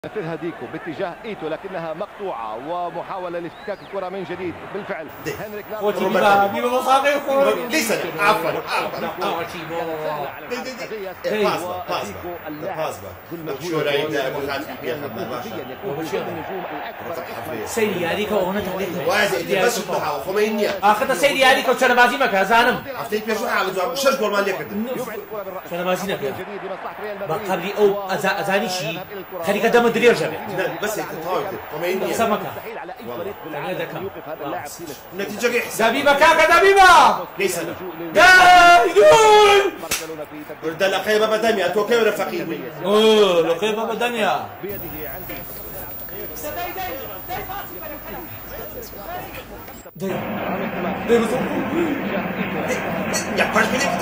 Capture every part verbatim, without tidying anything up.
نفذها ديكو باتجاه ايتو لكنها مقطوعه ومحاوله لافتكاك الكره من جديد. بالفعل هنريك ليس عفوا سيدي عليك وانا تقليد بس بها وخميني اخذت سيدي عليك وشنا بازي مكا زانم عرفتي بيشو على جواب شش جول مالك شنا بازي مكا بقبلي او ازاني شي خليك دم درير جابر بس هيك طاوله خميني سمكه نتيجه زبيبه كاكا زبيبه ليس دايدون ورد لقيبه بدنيا توكي ولا فقير اوه لقيبه بدنيا داي داي يا باش منك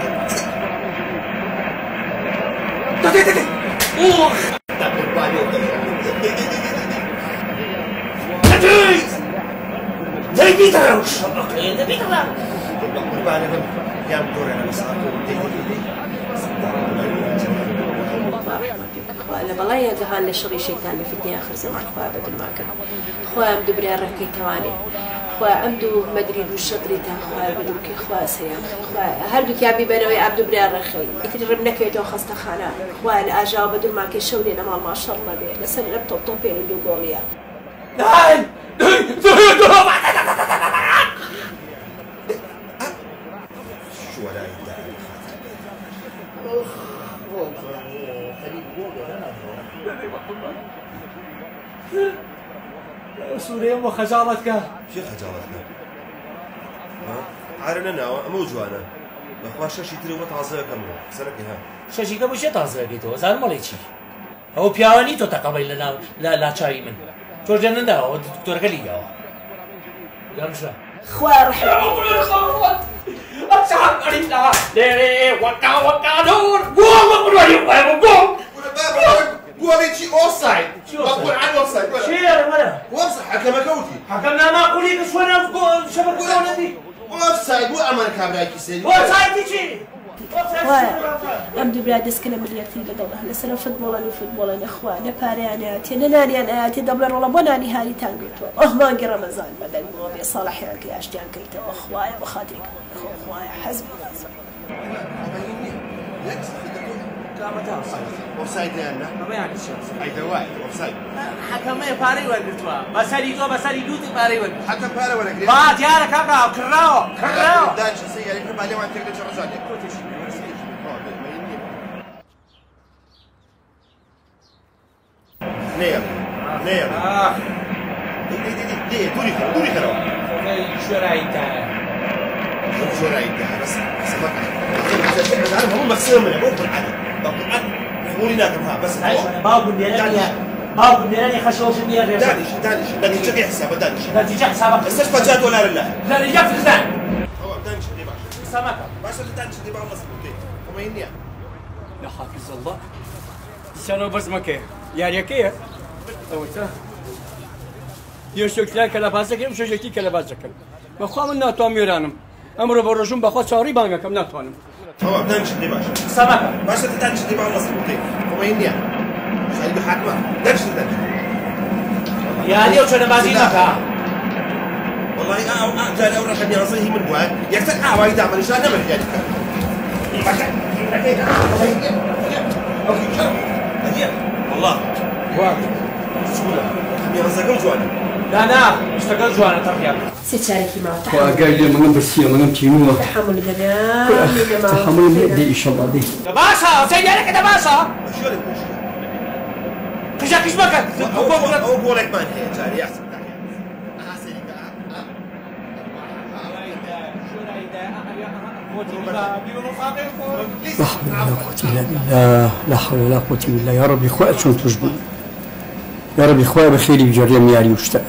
داي داي اوه زي بيتروش ده بيتر يا دور انا بس لا والله يا جهان للشغل شيطان في الدنيا آخر زمان خواه بدل ما كان خواه عمدو بري الركي تواني خواه عمدو مدري دو الشطري تا خواه بدل كي خواه سيام خواه هردو كي عبي بنوي عبدو بري الرخي يتري ربنك يتو خسته خانا خواه الآجا بدل ما كي شولي نمال ما شاء الله بيه لسن ربطو بطوبين ودو قوليا داي داي داي شو ولا سوريا وخجالتك شو خجالتنا؟ عارنا أنا مو جوانا بخوا شاشي تري وتعزى كمو سنك ها شاشي كمو شو تعزى كيتو زار ماليشي هو بياواني تو تقبل لنا لا لا شاي من شو جنن ده الدكتور قال لي يا مشى خواه رح أصعب أرينا ليه وكا وكا دور قوم قوم قوم قوم قولي شي اوفسايد بقول عن اوفسايد شيء يا ملا اوفسايد حكم كوتي حكمنا ما قولي بس وانا في شبكة ولا دي اوفسايد مو امان كاميرا كيسيري اوفسايد تيجي عمدو براد اسكنا ملياتي لدولة لسنا فوتبولا لفوتبولا نخوة نباري أنا تي ناني أنا تي دبلر ولا بناني هاري تانجيتو أه ما قرا مزال بدل مو بصالح يا كي أشجان كلته أخوايا وخاطرك أخوايا حزب اوفسايد لأنه ما يعني شيء أي دواء اوفسايد حكم ما باري ولا توا بسالي تو بسالي دوتي باري ولا حكم بارا ولا قريب ما ديارك كاكا كراو كراو دان شخصية يعني ما اليوم تقدر تشرجعني نيم نيم آه دي دي دي دي دوري كرو دوري كرو شو رايك شو رايك بس سمك أنا هم مقصود من أبوك بالعدد بالعدد فورينا كمها بس بابو النيراني بابو النيراني خشوش النيراني دانش دانش دانش تجي حساب دانش نتيجة حسابك استشفى جات ولا لا لا رجع في الزان هو دانش دي باش سمكة باش دانش دي باش اوكي وما ينيا لا حافظ الله سنو بس مكه يعني كيه او تا يوشك لا كلا بازك يم شوجتي كلا بازك ما خو من ناتو ميرانم امر برجون بخو صاري بانك كم ناتوانم هو دانش دي باش سمكة باش دانش دي باش اوكي وما ينيا شايل بحكمه دانش دانش يعني وشنا بازي مكا والله انا جاني اول رقم يرصيه من بواد يكتب اه وايد عمل شان نمر يعني والله واحد يرزقهم جواني لا لا اشتغل جوانا تركيا سيتشاركي معه وقال لي من برسي من تينوا تحمل دنا تحمل دي ان شاء الله دي دباسة سيدي عليك دباسة شو اللي مش كشاك ايش بكت هو بقولك ما هي جاري احسن لا حول ولا قوة إلا بالله لا حول ولا قوة إلا بالله يا رب إخوة شلون تجبون يا رب إخوة بخير بجري مياري وشتاء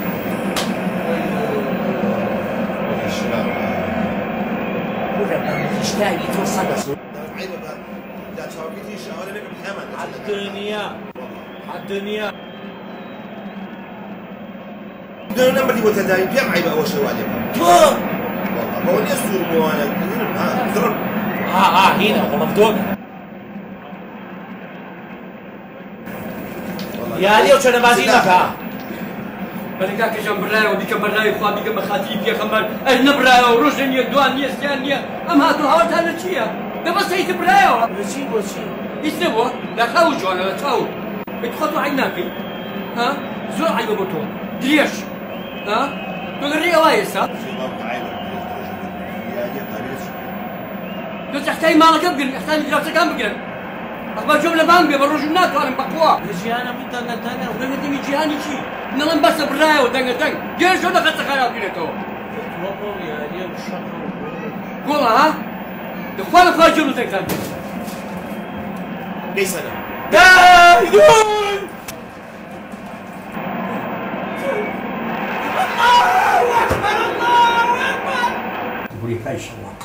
الدنيا الدنيا دون نمبر دي وتداي بيا معي بأول شيء وعليكم والله هو اللي يصير موانا ها ضرب اه اه هنا غلطوك والله یاری ئەو چەنەبازی مەکە بەڵێ کاکەجان بڕایەوە بیکەم بەڕای خوا بیکەم بە خاتری پێغەمبەر ئەر نەبرایەوە ڕۆژە نییە دوان نییە سیان نییە ئەم هاتوو هاوتان لە چییە؟ دەبەستەیت برایەوە بچی بۆچی هیچ نەبووە لە خاو جوانە لە چاو خۆت و عین ناکەی ها زۆر عیبە بۆ تۆ درێژ ها تۆ لە ڕێ ئەوە ئێستا تۆ تەختای ماڵەکە بگرن ئەختانی دراوسەکان بگرن ئەخبار جۆم لە بانگ بێ بە ڕۆژ ناتوانم بەخوا لە ژیانە من دەنگەتەنە دەنگەتەنی جیهانی چی نەڵم بەسە برایەوە دەنگەتەنگ گێر شۆ دەخەتە خەراب بینێتەوە گۆڵە ها دەخوا لە خوا جۆم لەتەکتان ليس انا دايدون قولي هاي ان شاء الله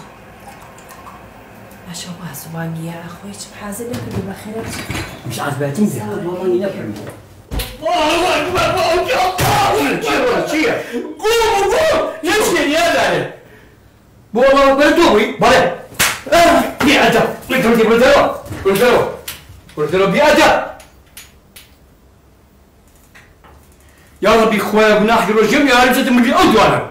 ما شاء الله زواني يا اخوي بحازل لك اللي بخير مش عجباتني زي والله اني نفهم الله اكبر الله شيء قوم قوم يمشي يا داري والله بردوي بله بيعته قلت له قلت له قلت له قلت له بيعته يا ربي خويا بناحي الرجيم يا رب زدت من اللي أدوانا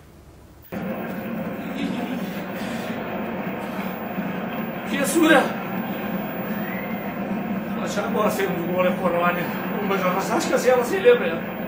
يا سورة عشان ما أصير مقولة قرآنية وما جرساش كسي راسي ليه